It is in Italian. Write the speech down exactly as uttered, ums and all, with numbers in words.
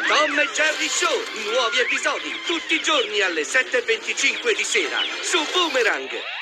Tom e Jerry Show, nuovi episodi, tutti i giorni alle sette e venticinque di sera, su Boomerang.